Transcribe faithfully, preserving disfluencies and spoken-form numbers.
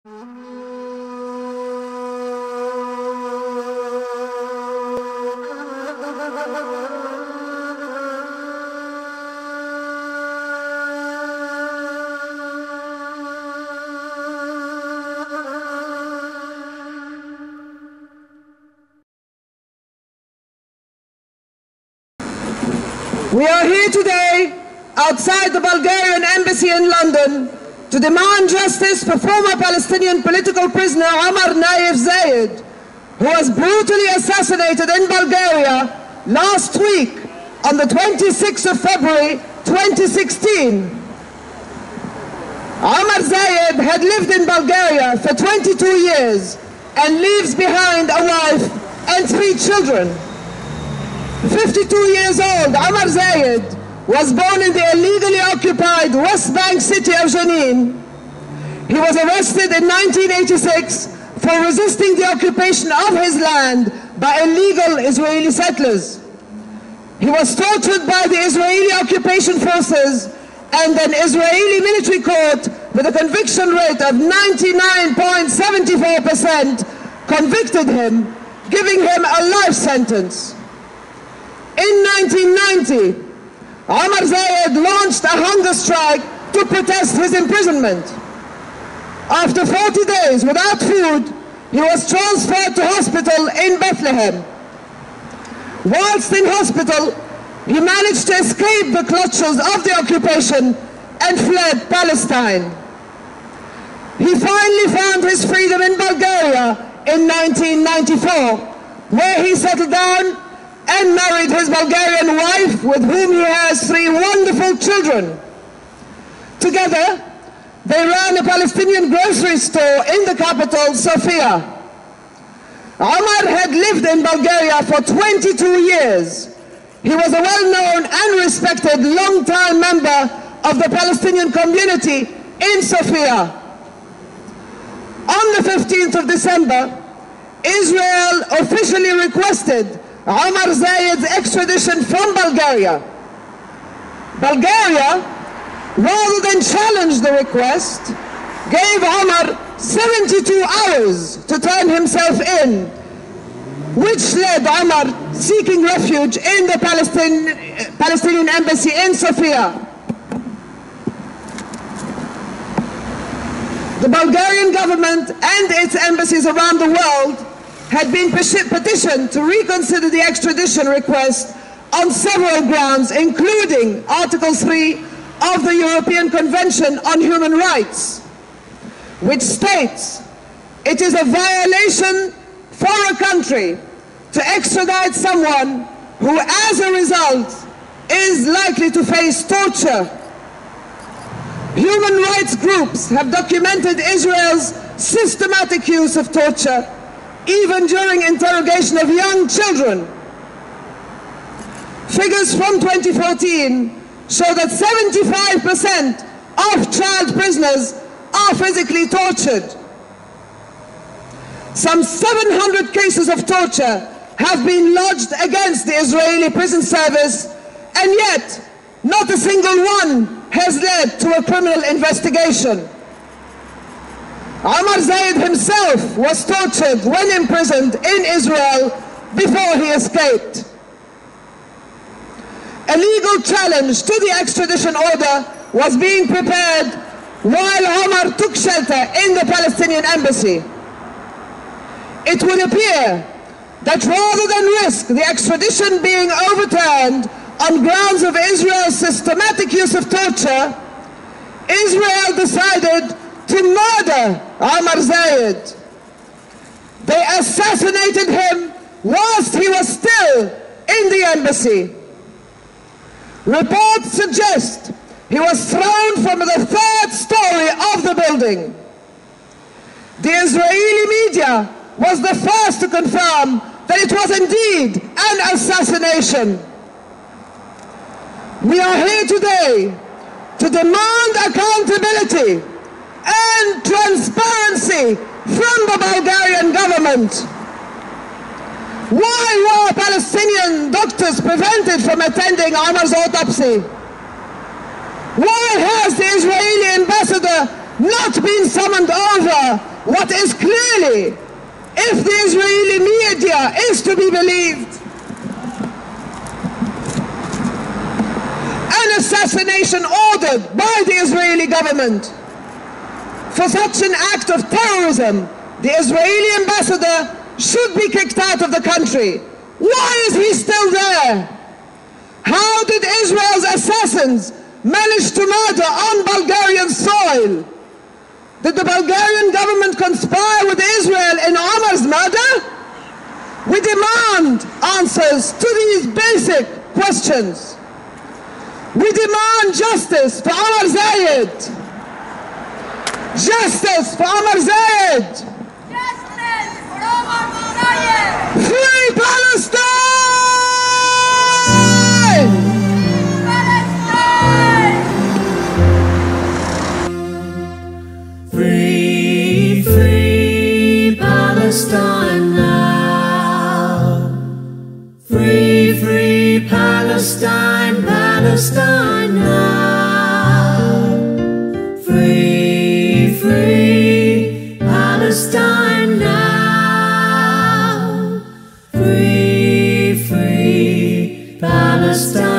We are here today outside the Bulgarian Embassy in London to demand justice for former Palestinian political prisoner Omar Nayef Zayed, who was brutally assassinated in Bulgaria last week on the twenty-sixth of February twenty sixteen. Omar Zayed had lived in Bulgaria for twenty-two years and leaves behind a wife and three children. fifty-two years old, Omar Zayed was born in the illegally occupied West Bank city of Jenin. He was arrested in nineteen eighty-six for resisting the occupation of his land by illegal Israeli settlers. He was tortured by the Israeli occupation forces, and an Israeli military court with a conviction rate of ninety-nine point seven four percent convicted him, giving him a life sentence. In nineteen ninety, Omar Zayed launched a hunger strike to protest his imprisonment. After forty days without food, he was transferred to hospital in Bethlehem. Whilst in hospital, he managed to escape the clutches of the occupation and fled Palestine. He finally found his freedom in Bulgaria in nineteen ninety-four, where he settled down and married his Bulgarian wife, with whom he has three wonderful children. Together, they ran a Palestinian grocery store in the capital, Sofia. Omar had lived in Bulgaria for twenty-two years. He was a well-known and respected long-time member of the Palestinian community in Sofia. On the fifteenth of December, Israel officially requested Omar Zayed's extradition from Bulgaria. Bulgaria, rather than challenge the request, gave Omar seventy-two hours to turn himself in, which led Omar seeking refuge in the Palestine, Palestinian Embassy in Sofia. The Bulgarian government and its embassies around the world had been petitioned to reconsider the extradition request on several grounds, including Article three of the European Convention on Human Rights, which states it is a violation for a country to extradite someone who, as a result, is likely to face torture. Human rights groups have documented Israel's systematic use of torture, even during interrogation of young children. Figures from twenty fourteen show that seventy-five percent of child prisoners are physically tortured. Some seven hundred cases of torture have been lodged against the Israeli prison service, and yet not a single one has led to a criminal investigation. Omar Zayed himself was tortured when imprisoned in Israel before he escaped. A legal challenge to the extradition order was being prepared while Omar took shelter in the Palestinian Embassy. It would appear that rather than risk the extradition being overturned on grounds of Israel's systematic use of torture, Israel decided to murder Omar Zayed. They assassinated him whilst he was still in the embassy. Reports suggest he was thrown from the third story of the building. The Israeli media was the first to confirm that it was indeed an assassination. We are here today to demand accountability and transparency from the Bulgarian government. Why were Palestinian doctors prevented from attending Omar's autopsy? Why has the Israeli ambassador not been summoned over what is clearly, if the Israeli media is to be believed, an assassination ordered by the Israeli government. For such an act of terrorism, the Israeli ambassador should be kicked out of the country. Why is he still there? How did Israel's assassins manage to murder on Bulgarian soil? Did the Bulgarian government conspire with Israel in Omar's murder? We demand answers to these basic questions. We demand justice for Omar Zayed. Justice for Omar Zayed. Justice for Omar Nayef. Free Palestine! Palestine! Free, free Palestine now. Free, free Palestine, Palestine now. Free, free Palestine now. Free, free Palestine.